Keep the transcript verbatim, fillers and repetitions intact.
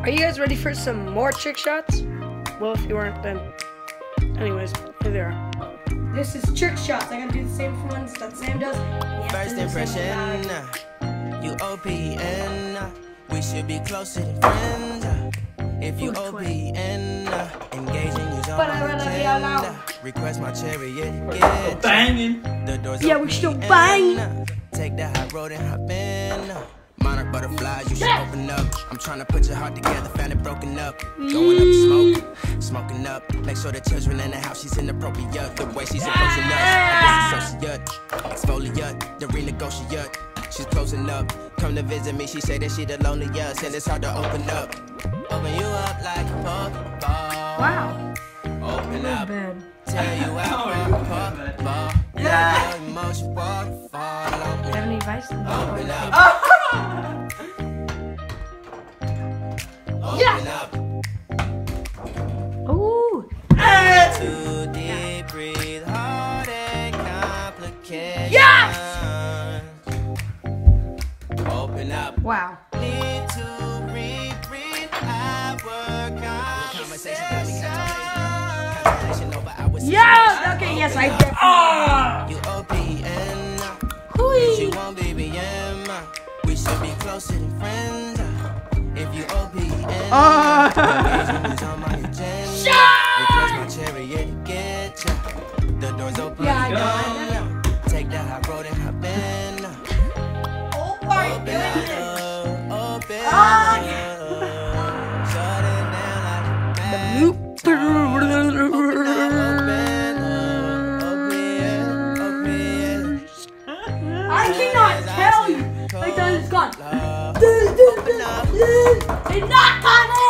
Are you guys ready for some more trick shots? Well, if you weren't, then anyways, here they are. This is trick shots. I'm gonna do the same ones that Sam does. First impression, you O P N. We should be closer than friends. If you O P N, engaging you's on my agenda. Request my chariot, get banging. The doors yeah, we still bang. Take the high road and hop in. Monarch butterflies, you should open up. I'm trying to put your heart together, found it broken up. Going up to smoke, smoking up. Make sure the children in the house, she's inappropriate. The way she's approaching us, I guess associate. Exfoliate, the renegotiate. She's closing up. Come to visit me, she say that she the loneliest, and it's hard to open up. Open you up like a Pokeball. Wow. Open up. Bad. Tell you out from a Pokeball. Yeah. Emotion waterfall. Do you have any advice? Open up. Yes! Ooh. Too deep, breathe hard and complicated. Yes! Open up. Wow. Need to reread our conversation. Yes! Okay, yes, I did. Oh! You O P N. You want B B M. We should be closer than friends. If you O P N. Oh! On my agenda. Request my chariot to get ya. The doors open. Yeah, I know, I know. Take the high road and hop in. Oh my Open goodness. up, open Oh, up. Shut it down like a Loop. open up, open up, open up. I cannot tell you. My time is gone. Open up. It's not coming.